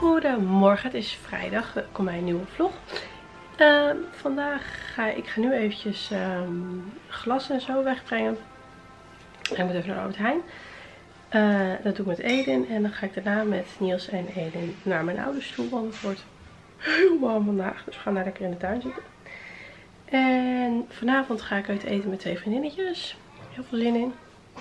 Goedemorgen, het is vrijdag. Er komt een nieuwe vlog. Vandaag ga ik nu eventjes glas en zo wegbrengen. Ik moet even naar Albert Heijn. Dat doe ik met Edin. En dan ga ik daarna met Niels en Edin naar mijn ouders toe. Want het wordt heel warm vandaag. Dus we gaan daar lekker in de tuin zitten. En vanavond ga ik uit eten met 2 vriendinnetjes. Heel veel zin in.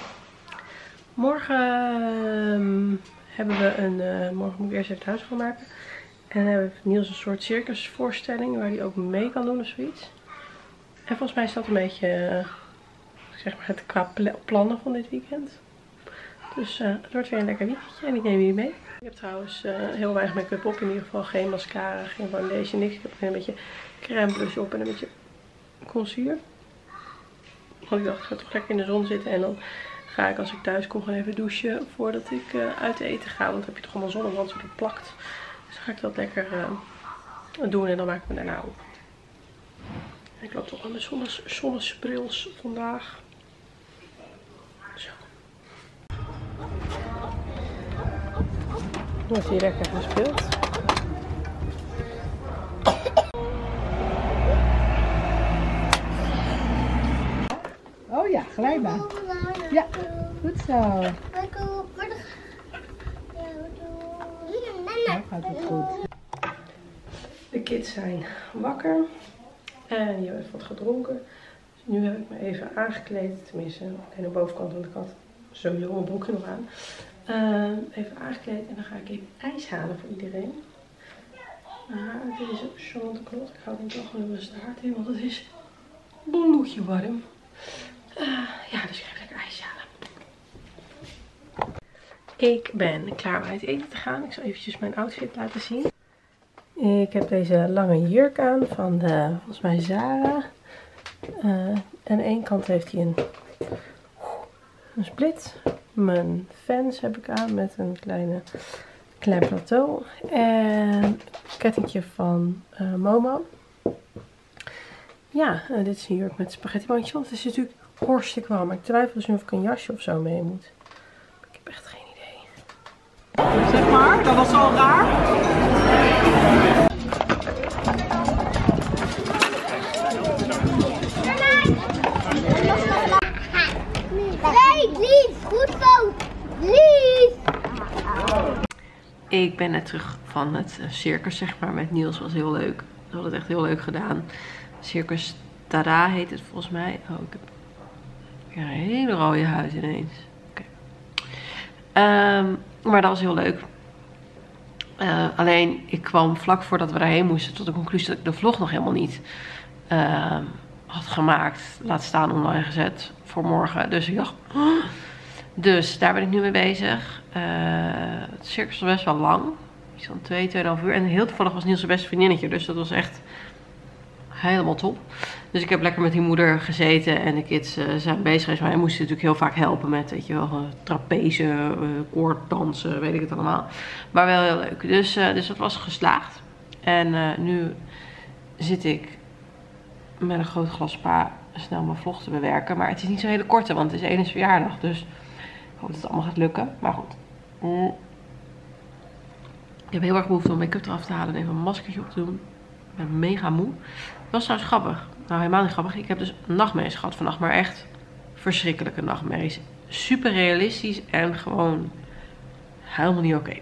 Morgen hebben we een... morgen moet ik eerst even het huis schoonmaken. En dan hebben we Niels een soort circusvoorstelling waar hij ook mee kan doen of zoiets. En volgens mij is dat een beetje, zeg maar, het qua plannen van dit weekend. Dus het wordt weer een lekker weekendje en ik neem jullie mee. Ik heb trouwens heel weinig make-up op, in ieder geval geen mascara, geen foundation, niks. Ik heb een beetje crème blush op en een beetje concealer. Want ik dacht, ik ga toch lekker in de zon zitten en dan ga ik als ik thuis kom gewoon even douchen voordat ik uit eten ga. Want dan heb je toch allemaal zonnebrand zo dat plakt. Dus dan ga ik dat lekker doen en dan maak ik me daarna op. Ik loop toch aan mijn zonnesbrils vandaag. Zo. Wordt hier lekker gespeeld. Oh ja, glijbaan. Ja, goed zo. Nou gaat het goed. De kids zijn wakker. En die hebben wat gedronken. Dus nu heb ik me even aangekleed. Tenminste, alleen de bovenkant, want ik had sowieso mijn broekje nog aan. Even aangekleed en dan ga ik even ijs halen voor iedereen. Dit is een Charlotte Knot. Ik hou er toch gewoon een staart in, want het is bloedje warm. Ja, dus ik ga even lekker ijs halen. Ik ben klaar om uit eten te gaan. Ik zal eventjes mijn outfit laten zien. Ik heb deze lange jurk aan van volgens mij Zara. En één kant heeft hij een split. Mijn Vans heb ik aan met een klein plateau. En een kettingje van Momo. Ja, dit is een jurk met spaghettibandje. Want het is natuurlijk hartstikke warm. Maar ik twijfel dus nu of ik een jasje of zo mee moet. Ik heb echt geen idee. Zeg maar, dat was al raar. Lief, goed zo. Lief. Ik ben net terug van het circus, zeg maar, met Niels. Was heel leuk. We hadden het echt heel leuk gedaan. Circus Tada heet het volgens mij. Oh, ik heb een hele rode huid ineens. Okay. Maar dat was heel leuk. Alleen, ik kwam vlak voordat we daarheen moesten tot de conclusie dat ik de vlog nog helemaal niet had gemaakt. Laat staan online gezet voor morgen. Dus ik dacht... Dus daar ben ik nu mee bezig. Het circus was best wel lang. Iets van 2,5 uur. En heel toevallig was Niels zijn beste vriendinnetje. Dus dat was echt helemaal top. Dus ik heb lekker met die moeder gezeten. En de kids zijn bezig geweest. Maar hij moest natuurlijk heel vaak helpen met, weet je wel, trapeze, koorddansen, weet ik het allemaal. Maar wel heel leuk. Dus dat was geslaagd. En nu zit ik met een groot glas spa snel mijn vlog te bewerken. Maar het is niet zo'n hele korte, want het is Edin's verjaardag. Dus ik hoop dat het allemaal gaat lukken. Maar goed. Ik heb heel erg behoefte om make-up eraf te halen en even een maskertje op te doen. Ik ben mega moe. Het was trouwens grappig. Nou, helemaal niet grappig. Ik heb dus nachtmerries gehad vannacht. Maar echt verschrikkelijke nachtmerries. Super realistisch en gewoon helemaal niet oké.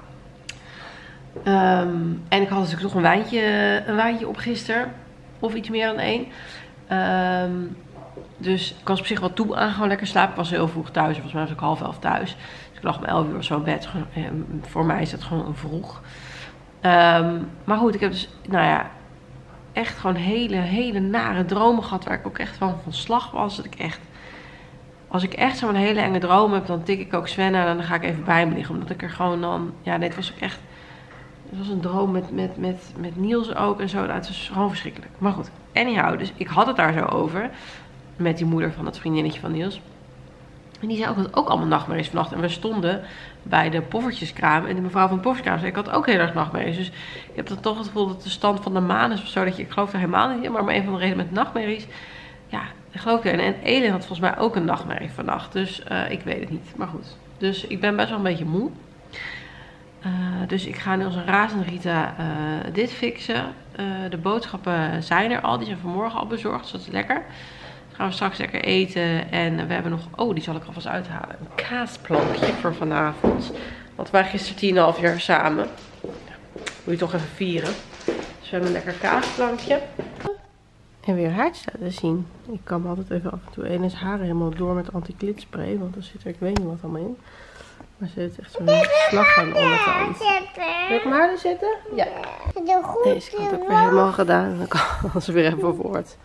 En ik had natuurlijk nog een wijntje op gisteren. Of iets meer dan 1. Dus ik was op zich wel toe aan gewoon lekker slapen. Ik was heel vroeg thuis. Volgens mij was ik 10:30 thuis. Dus ik lag om 11 uur of zo in bed. Voor mij is dat gewoon vroeg. Maar goed, ik heb dus, nou ja, echt gewoon hele nare dromen gehad. Waar ik ook echt van slag was. Dat ik echt, als ik echt zo'n hele enge droom heb, dan tik ik ook Sven aan en dan ga ik even bij me liggen. Omdat ik er gewoon dan, ja, nee, het was ook echt... Het was een droom met Niels ook en zo. Het was gewoon verschrikkelijk. Maar goed, anyhow. Dus ik had het daar zo over. Met die moeder van het vriendinnetje van Niels. En die zei ook dat het ook allemaal nachtmerries vannacht. En we stonden bij de poffertjeskraam. En de mevrouw van de poffertjeskraam zei, ik had ook heel erg nachtmerries. Dus ik heb dan toch het gevoel dat de stand van de maan is of zo. Dat je, ik geloof er helemaal niet in. Maar om een van de redenen met nachtmerries. Ja, ik geloof erin. En Elin had volgens mij ook een nachtmerrie vannacht. Dus ik weet het niet. Maar goed. Dus ik ben best wel een beetje moe. Dus ik ga nu als een razend Rita dit fixen. De boodschappen zijn er al. Die zijn vanmorgen al bezorgd. Dus dat is lekker. Dan gaan we straks lekker eten. En we hebben nog... Oh, die zal ik alvast uithalen. Een kaasplankje voor vanavond. Want wij gisteren 10,5 jaar samen. Moet je toch even vieren. Dus we hebben een lekker kaasplankje. En weer haartjes laten zien. Ik kan me altijd even af en toe Enes haren helemaal door met anti-glitspray. Want dan zit er, ik weet niet wat allemaal in. Maar ze heeft echt zo'n slag aan de onderkant. Wil ik maar harder zitten? Ja. Deze heb ik weer helemaal gedaan. En dan kan ze weer even voort.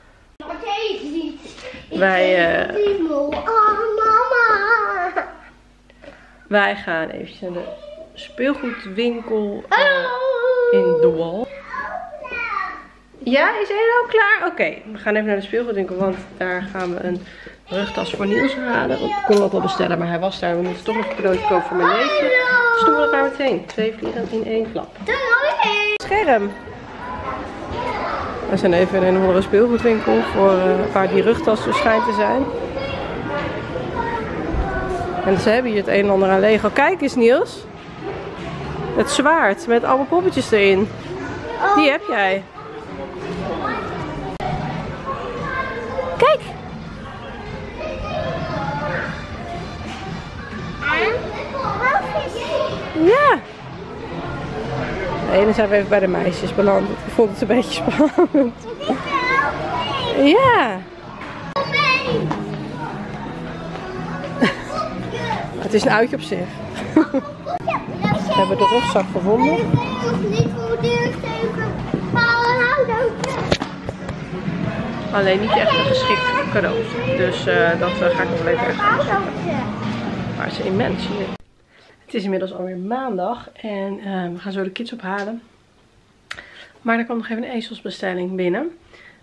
Wij gaan eventjes naar de speelgoedwinkel in de wal. Ja, is Elo klaar? Oké, we gaan even naar de speelgoedwinkel, want daar gaan we een rugtas voor Niels halen. Want ik kon dat al bestellen, maar hij was daar. We moeten toch nog een cadeautje kopen voor mijn neefje. Dus doen we dat maar meteen. 2 vliegen in 1 klap. Scherm. We zijn even in een andere speelgoedwinkel voor waar die rugtas dus schijnt te zijn. En ze hebben hier het een en ander aan Lego. Kijk eens Niels. Het zwaard met allemaal poppetjes erin. Die heb jij. Kijk. Ja. De ene zijn we even bij de meisjes beland. Ik vond het een beetje spannend. Ja. Het is een uitje op zich. We hebben de rugzak gevonden. Ik weet nog niet hoe duur Alleen niet echt een geschikt cadeau. Dus dat ga ik nog wel even ergens zoeken. Maar het is immens hier. Het is inmiddels alweer maandag en we gaan zo de kids ophalen. Maar er kwam nog even een ezelsbestelling binnen.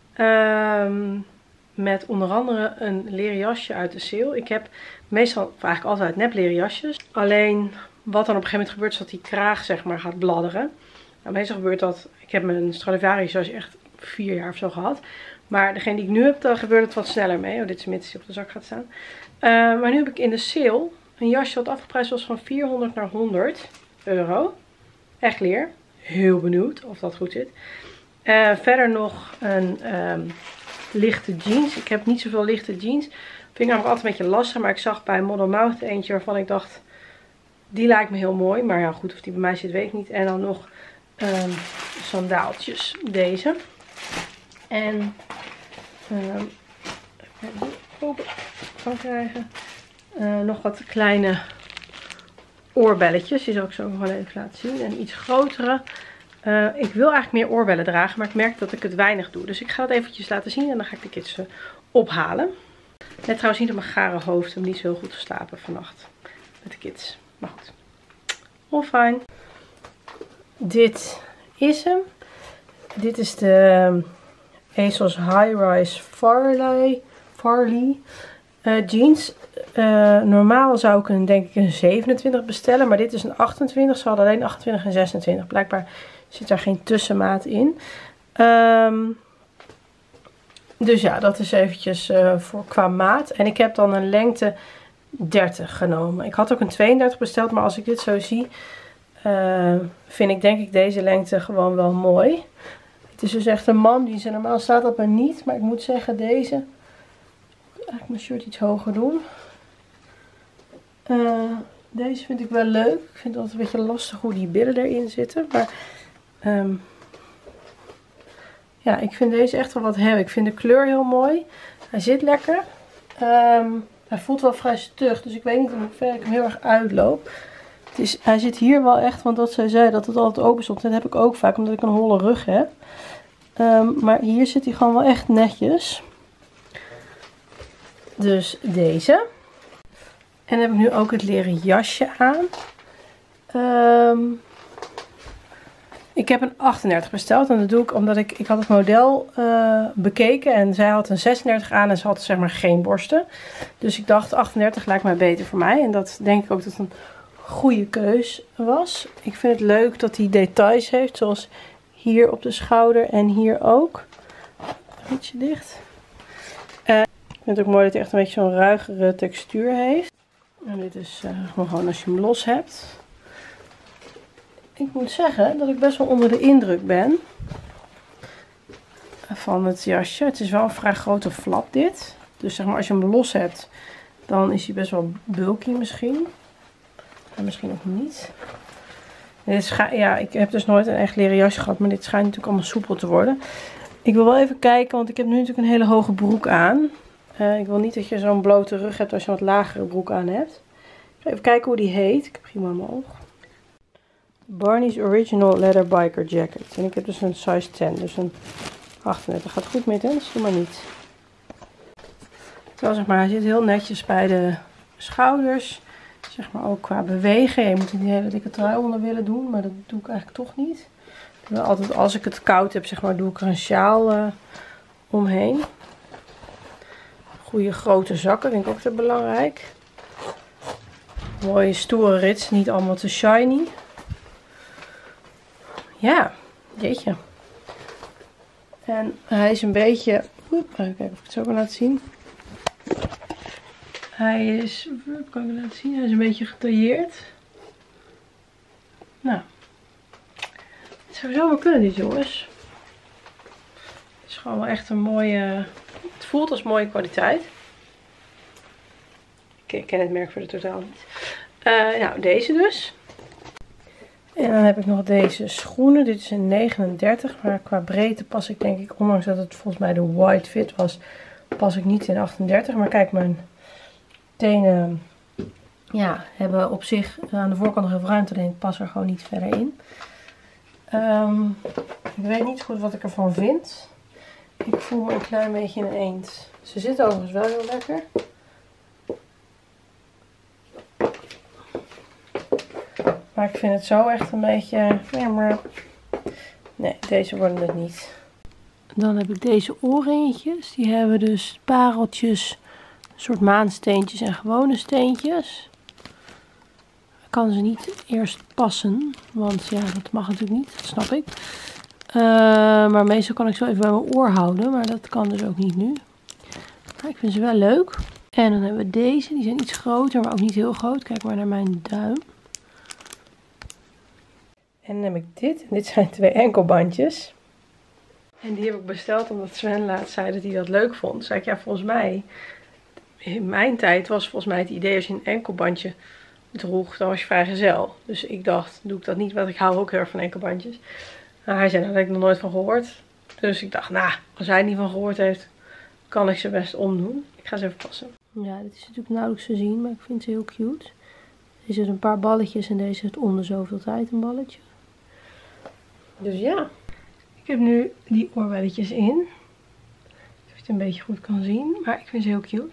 Met onder andere een leren jasje uit de sale. Ik heb meestal, of eigenlijk altijd nep leren jasjes. Alleen wat dan op een gegeven moment gebeurt is dat die kraag zeg maar gaat bladderen. Nou, meestal gebeurt dat, ik heb mijn Stradivarius jasje echt 4 jaar of zo gehad. Maar degene die ik nu heb, daar gebeurt het wat sneller mee. Oh, dit is mits die op de zak gaat staan. Maar nu heb ik in de sale een jasje wat afgeprijsd was van 400 naar 100 euro. Echt leer. Heel benieuwd of dat goed zit. Verder nog een lichte jeans. Ik heb niet zoveel lichte jeans. Vind ik namelijk altijd een beetje lastig. Maar ik zag bij Model Mouth eentje waarvan ik dacht, die lijkt me heel mooi. Maar ja, goed, of die bij mij zit weet ik niet. En dan nog sandaaltjes. Deze. En even die open kan krijgen. Nog wat kleine oorbelletjes. Die zal ik zo nog wel even laten zien. En iets grotere. Ik wil eigenlijk meer oorbellen dragen. Maar ik merk dat ik het weinig doe. Dus ik ga het eventjes laten zien. En dan ga ik de kids ophalen. Net trouwens niet op mijn gare hoofd. Om niet zo heel goed te slapen vannacht. Met de kids. Maar goed. All fine. Dit is hem. Dit is de ASOS High-Rise Farley jeans. Normaal zou ik denk ik een 27 bestellen. Maar dit is een 28. Ze hadden alleen 28 en 26. Blijkbaar zit daar geen tussenmaat in. Dus ja, dat is eventjes voor qua maat. En ik heb dan een lengte 30 genomen. Ik had ook een 32 besteld. Maar als ik dit zo zie, vind ik denk ik deze lengte gewoon wel mooi. Het is dus echt een man die ze normaal staat op maar niet. Maar ik moet zeggen deze. Ik moet eigenlijk mijn shirt iets hoger doen. Deze vind ik wel leuk. Ik vind het altijd een beetje lastig hoe die billen erin zitten. Maar ja, ik vind deze echt wel wat hebben. Ik vind de kleur heel mooi. Hij zit lekker. Hij voelt wel vrij stug. Dus ik weet niet in hoeverre ik hem heel erg uitloop. Hij zit hier wel echt, want dat zij zei dat het altijd open stond. Dat heb ik ook vaak, omdat ik een holle rug heb. Maar hier zit hij gewoon wel echt netjes. Dus deze. En dan heb ik nu ook het leren jasje aan. Ik heb een 38 besteld. En dat doe ik omdat ik had het model bekeken. En zij had een 36 aan en ze had zeg maar geen borsten. Dus ik dacht 38 lijkt mij beter voor mij. En dat denk ik ook dat een goede keus was. Ik vind het leuk dat hij details heeft. Zoals hier op de schouder en hier ook. Ietsje dicht. Ik vind het ook mooi dat hij echt een beetje zo'n ruigere textuur heeft. En dit is gewoon als je hem los hebt. ik moet zeggen dat ik best wel onder de indruk ben van het jasje. Het is wel een vrij grote flap dit. Dus zeg maar als je hem los hebt, dan is hij best wel bulky misschien. En misschien ook niet. Ja, ik heb dus nooit een echt leren jasje gehad, maar dit schijnt natuurlijk allemaal soepel te worden. Ik wil wel even kijken, want ik heb nu natuurlijk een hele hoge broek aan. Ik wil niet dat je zo'n blote rug hebt als je een wat lagere broek aan hebt. Ik ga even kijken hoe die heet. Ik heb prima in mijn oog. Barney's Original Leather Biker Jacket. En ik heb dus een size 10, dus een 38. Gaat goed met, hè? Dus doe maar niet. Terwijl zeg maar, hij zit heel netjes bij de schouders. Zeg maar ook qua bewegen. Je moet niet een hele dikke trui onder willen doen, maar dat doe ik eigenlijk toch niet. Ik wil altijd, als ik het koud heb, zeg maar, doe ik er een sjaal omheen. Goede grote zakken, vind ik ook te belangrijk. Mooie stoere rits, niet allemaal te shiny. Ja, jeetje. En hij is een beetje... Even kijken of ik het zo kan laten zien. Hij is... Kan ik het laten zien? Hij is een beetje getailleerd. Nou. Het zou zo wel kunnen dit, jongens. Het is gewoon wel echt een mooie... Het voelt als mooie kwaliteit. Ik ken het merk voor de totaal niet. Nou, deze dus. En dan heb ik nog deze schoenen. Dit is een 39. Maar qua breedte pas ik denk ik, ondanks dat het volgens mij de white fit was, pas ik niet in 38. Maar kijk, mijn tenen ja, hebben op zich aan de voorkant nog heel veel ruimte. Alleen ik pas er gewoon niet verder in. Ik weet niet goed wat ik ervan vind. Ik voel me een klein beetje een eend. Ze zitten overigens wel heel lekker. Maar ik vind het zo echt een beetje... Ja, maar... Nee, deze worden het niet. Dan heb ik deze oorringetjes. Die hebben dus pareltjes, een soort maansteentjes en gewone steentjes. Ik kan ze niet eerst passen, want ja, dat mag natuurlijk niet, dat snap ik. Maar meestal kan ik ze even bij mijn oor houden, maar dat kan dus ook niet nu. Maar ik vind ze wel leuk. En dan hebben we deze, die zijn iets groter, maar ook niet heel groot. Kijk maar naar mijn duim. En dan heb ik dit. En dit zijn 2 enkelbandjes. En die heb ik besteld omdat Sven laatst zei dat hij dat leuk vond. Toen zei ik, ja, volgens mij, in mijn tijd was volgens mij het idee als je een enkelbandje droeg, dan was je vrijgezel. Dus ik dacht, doe ik dat niet, want ik hou ook heel erg van enkelbandjes. Nou, hij zei, nou, daar heb ik nog nooit van gehoord. Dus ik dacht, nou, als hij er niet van gehoord heeft, kan ik ze best omdoen. Ik ga ze even passen. Ja, dit is natuurlijk nauwelijks te zien, maar ik vind ze heel cute. Er zitten een paar balletjes en deze zit om de zoveel tijd een balletje. Dus ja, ik heb nu die oorbelletjes in. Of je het een beetje goed kan zien, maar ik vind ze heel cute.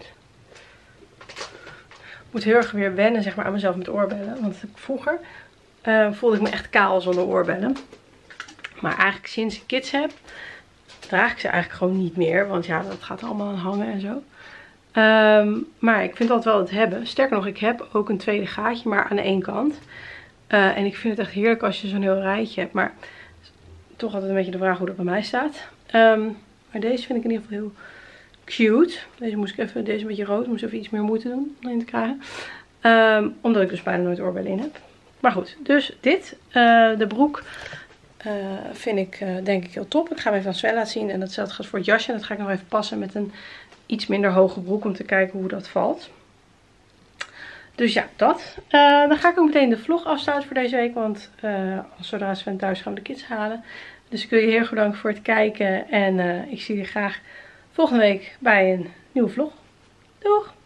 Ik moet heel erg weer wennen, zeg maar, aan mezelf met oorbellen. Want vroeger voelde ik me echt kaal zonder oorbellen. Maar eigenlijk sinds ik kids heb, draag ik ze eigenlijk gewoon niet meer. Want ja, dat gaat allemaal aan hangen en zo. Maar ik vind dat wel het hebben. Sterker nog, ik heb ook een tweede gaatje, maar aan de één kant. En ik vind het echt heerlijk als je zo'n heel rijtje hebt. Maar toch altijd een beetje de vraag hoe dat bij mij staat. Maar deze vind ik in ieder geval heel cute. Deze moest ik even, deze een beetje rood. Moest even iets meer moeite doen om in te krijgen. Omdat ik dus bijna nooit oorbellen in heb. Maar goed, dus dit. De broek vind ik denk ik heel top. Ik ga hem even aan Sven laten zien. En datzelfde gaat voor het jasje. En dat ga ik nog even passen met een iets minder hoge broek. Om te kijken hoe dat valt. Dus ja, dat. Dan ga ik ook meteen de vlog afsluiten voor deze week. Want zodra Sven thuis gaan we de kids halen. Dus ik wil je heel erg bedanken voor het kijken. En ik zie je graag volgende week bij een nieuwe vlog. Doeg!